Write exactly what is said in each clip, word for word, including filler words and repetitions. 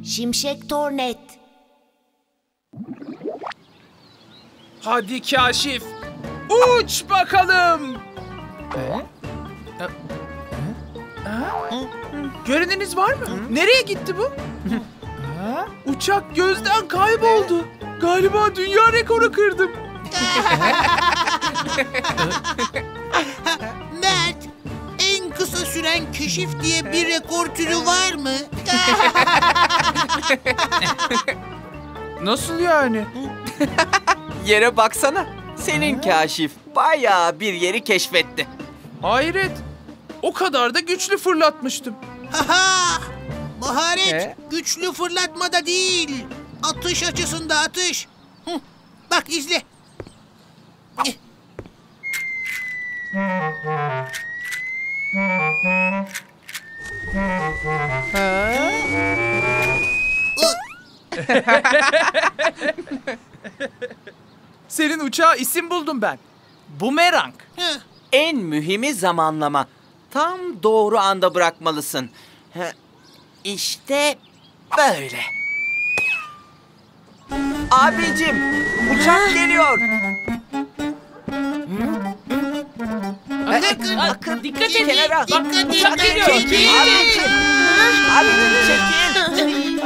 Şimşek Tornet. Hadi Kaşif, uç bakalım. Göreniniz var mı? Nereye gitti bu? Uçak gözden kayboldu. Galiba dünya rekoru kırdım. Mert, en kısa süren keşif diye bir rekor türü var mı? Nasıl yani? Yere baksana. Senin Kaşif bayağı bir yeri keşfetti. Hayret. O kadar da güçlü fırlatmıştım. Haha! Maharet He? güçlü fırlatmada değil. Atış açısında atış. Hı, bak izle. Eh. Senin uçağa isim buldum ben. Bumerang. Hı. En mühimi zamanlama. Tam doğru anda bırakmalısın. Ha, İşte böyle. Abicim, uçak geliyor. Akın, Akın, dikkat edin. kenara. Dikkat, Bak, dikkat, uçak geliyor. çekil. Abicim, abicim çekil.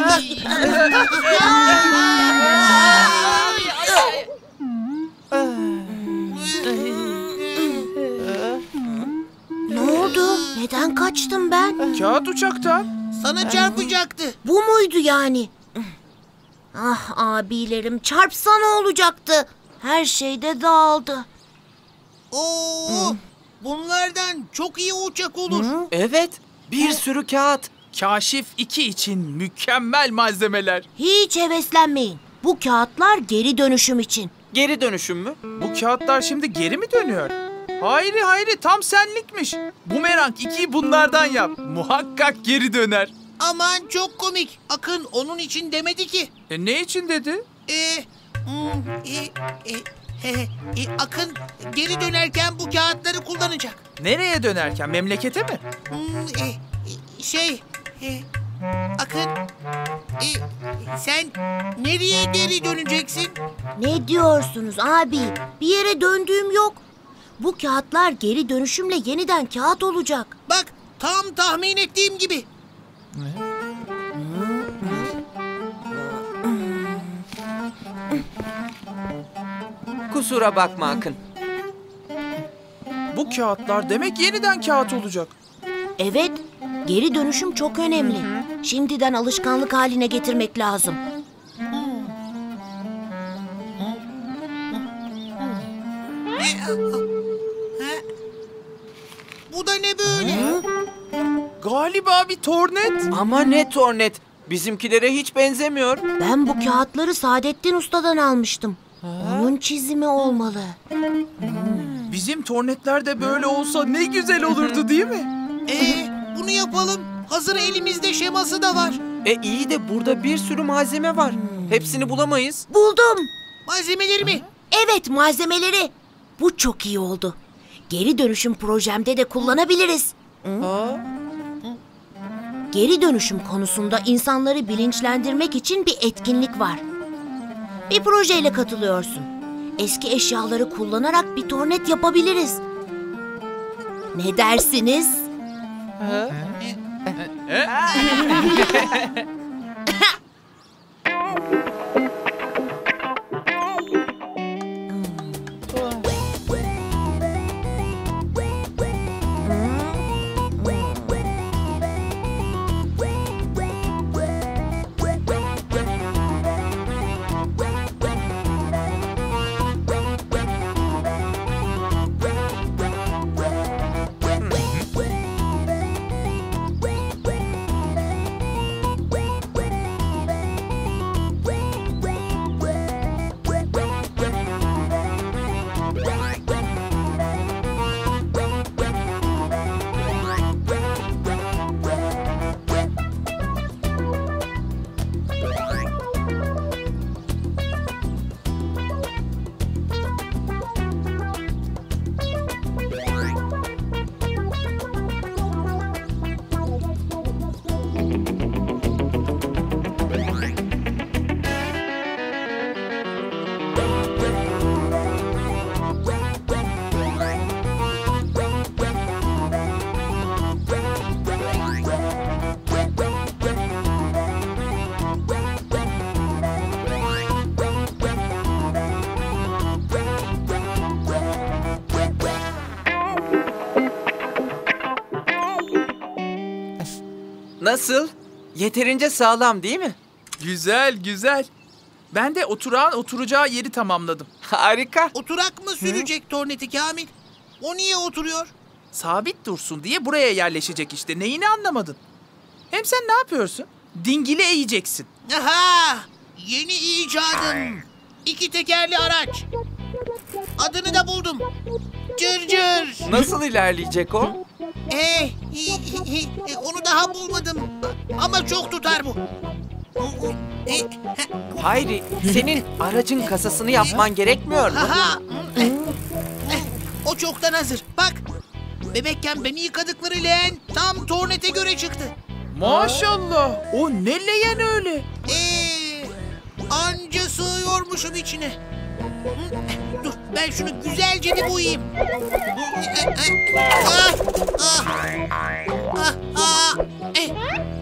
Ne oldu? Neden kaçtım ben? Kağıt uçaktan. Sana çarpacaktı. Bu muydu yani? Ah abilerim, çarpsa ne olacaktı? Her şey de dağıldı. Oo, bunlardan çok iyi uçak olur. Evet, bir sürü kağıt. Kaşif iki için mükemmel malzemeler. Hiç heveslenmeyin. Bu kağıtlar geri dönüşüm için. Geri dönüşüm mü? Bu kağıtlar şimdi geri mi dönüyor? Hayri hayri tam senlikmiş. Bumerang ikiyi bunlardan yap. Muhakkak geri döner. Aman çok komik. Akın onun için demedi ki. E ne için dedi? Ee, hmm, e, e, he, he, e, Akın geri dönerken bu kağıtları kullanacak. Nereye dönerken? Memlekete mi? Hmm, e, e, şey, e, Akın, e, sen nereye geri döneceksin? Ne diyorsunuz abi? Bir yere döndüğüm yok. Bu kağıtlar geri dönüşümle yeniden kağıt olacak. Bak, tam tahmin ettiğim gibi. Kusura bakma Akın. Bu kağıtlar demek yeniden kağıt olacak. Evet, geri dönüşüm çok önemli. Şimdiden alışkanlık haline getirmek lazım. Bu da ne böyle? Galiba bir tornet. Ama ne tornet. Bizimkilere hiç benzemiyor. Ben bu kağıtları Saadettin Usta'dan almıştım. Onun çizimi olmalı. Bizim tornetler de böyle olsa ne güzel olurdu değil mi? Ee, bunu yapalım. Hazır elimizde şeması da var. E iyi de burada bir sürü malzeme var. Hepsini bulamayız. Buldum. Malzemeleri mi? Evet, malzemeleri. Bu çok iyi oldu. Geri dönüşüm projemde de kullanabiliriz. Geri dönüşüm konusunda insanları bilinçlendirmek için bir etkinlik var. Bir projeyle katılıyorsun. Eski eşyaları kullanarak bir tornet yapabiliriz. Ne dersiniz? Nasıl? Yeterince sağlam değil mi? Güzel, güzel. Ben de oturağın oturacağı yeri tamamladım. Harika. Oturak mı sürecek torneti Kamil? O niye oturuyor? Sabit dursun diye buraya yerleşecek işte. Neyini anlamadın? Hem sen ne yapıyorsun? Dingili eğeceksin. Aha! Yeni icadım. İki tekerli araç. Adını da buldum. Cırcır. Nasıl ilerleyecek o? Eh, hi, hi, hi, e, onu daha bulmadım. Ama çok tutar bu. E, he, Hayri, senin aracın kasasını yapman gerekmiyor mu? Aha! Eh, eh, O çoktan hazır. Bak. Bebekken beni yıkadıkları leğen tam tornete göre çıktı. Maşallah. O ne leğen öyle? Ee, anca sığıyormuşum içine. Dur ben şunu güzelce bir boyayayım. Ah, ah, ah, ah, eh.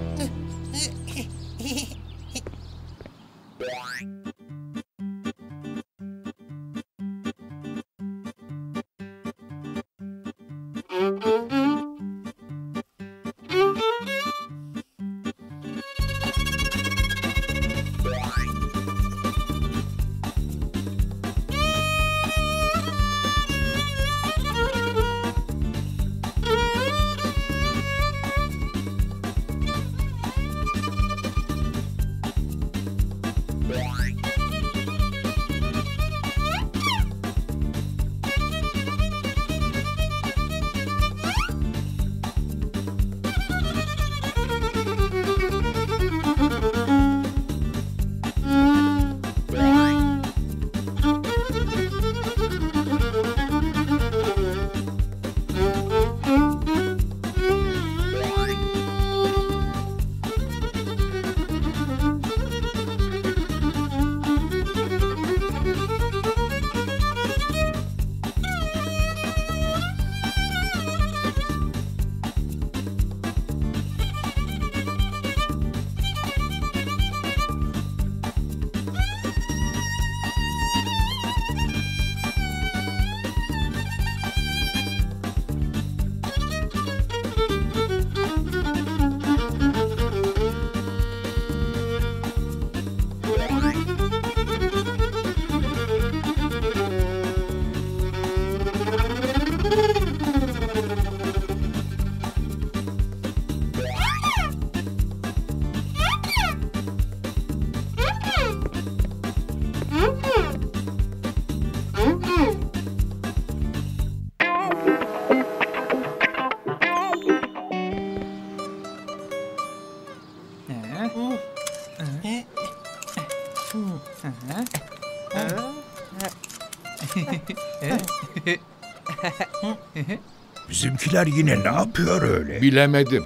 Bizimkiler yine ne yapıyor öyle? Bilemedim.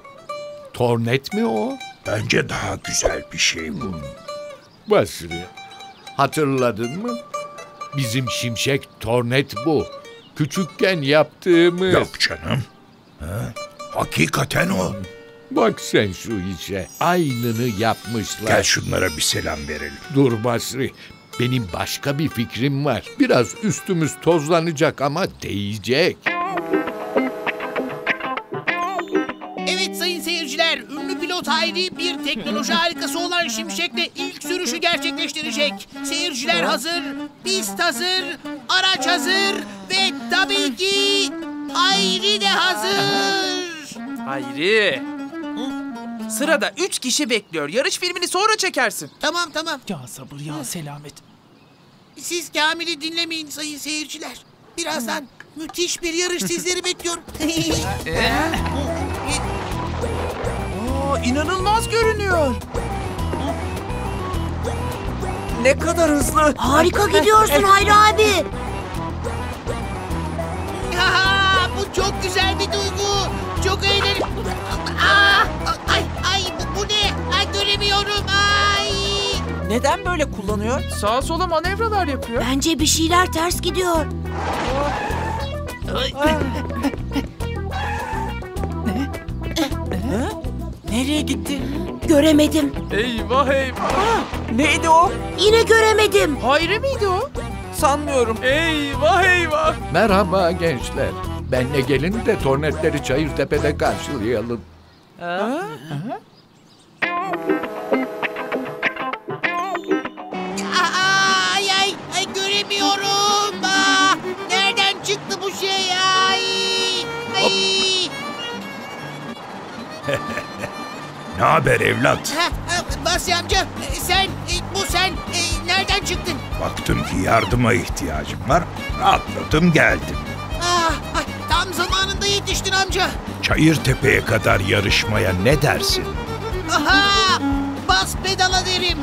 Tornet mi o? Bence daha güzel bir şey bu. Basri, hatırladın mı? Bizim şimşek tornet bu. Küçükken yaptığımız. Yok canım. Ha? Hakikaten o. Bak sen şu işe. Aynını yapmışlar. Gel şunlara bir selam verelim. Dur Basri. Benim başka bir fikrim var. Biraz üstümüz tozlanacak ama değecek. Evet sayın seyirciler, ünlü pilot Hayri bir teknoloji harikası olan Şimşek'le ilk sürüşü gerçekleştirecek. Seyirciler hazır, pist hazır, araç hazır ve tabii ki Hayri de hazır. Hayri. Sırada üç kişi bekliyor. Yarış filmini sonra çekersin. Tamam tamam. Ya sabır ya selamet. Siz Kamil'i dinlemeyin sayın seyirciler. Birazdan müthiş bir yarış sizleri bekliyor. Aa, inanılmaz görünüyor. Ne kadar hızlı. Harika gidiyorsun Hayri abi. Ha, bu çok güzel bir duygu. Çok eğlenceli. Aa, ay ay bu, bu ne? Ay göremiyorum. Ay. Neden böyle kullanıyor? Sağa sola manevralar yapıyor. Bence bir şeyler ters gidiyor. Nereye gitti? Göremedim. Eyvah eyvah. Neydi o? Yine göremedim. Hayri miydi o? Sanmıyorum. Eyvah eyvah. Merhaba gençler. Benle gelin de tornetleri Çayırtepe'de karşılayalım. Aa, Ay ay, ay göremiyorum. Aa, nereden çıktı bu şey? Ay, ay. Ne haber evlat? Ha, ha, Basri amca, e, sen, e, bu sen, e, nereden çıktın? Baktım ki yardıma ihtiyacım var. Atladım geldim. Ah, ay, tam zamanında yetiştin amca. Çayırtepe'ye kadar yarışmaya ne dersin? Aha, bas pedala derim.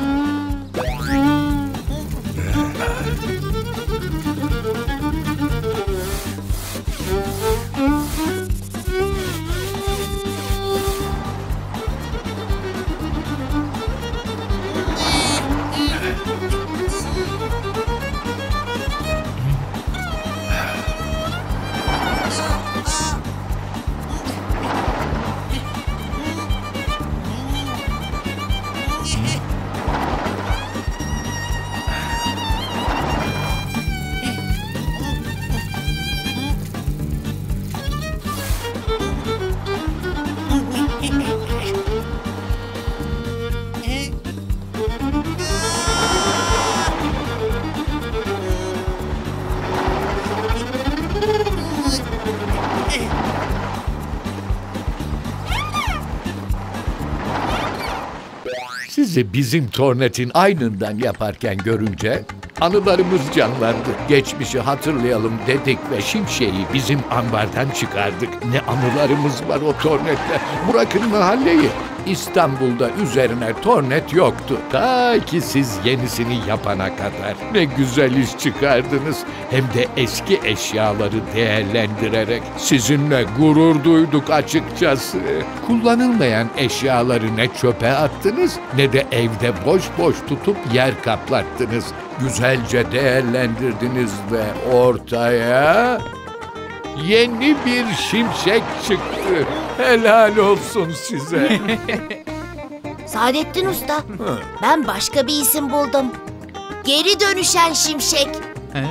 Sizi bizim Tornet'in aynından yaparken görünce anılarımız canlandı. Geçmişi hatırlayalım dedik ve Şimşek'i bizim ambardan çıkardık. Ne anılarımız var o Tornet'le. Bırakın mahalleyi. İstanbul'da üzerine Tornet yoktu. Ta ki siz yenisini yapana kadar. Ne güzel iş çıkardınız. Hem de eski eşyaları değerlendirerek. Sizinle gurur duyduk açıkçası. Kullanılmayan eşyaları ne çöpe attınız ne de evde boş boş tutup yer kaplattınız. Güzelce değerlendirdiniz ve ortaya yeni bir Şimşek çıktı. Helal olsun size. Saadettin Usta, ben başka bir isim buldum. Geri dönüşen şimşek. He?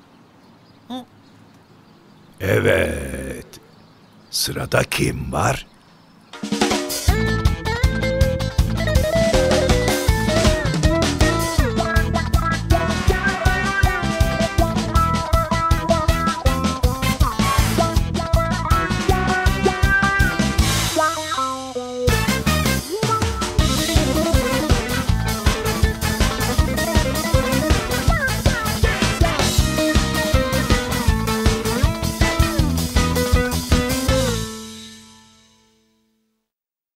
Evet. Sırada kim var?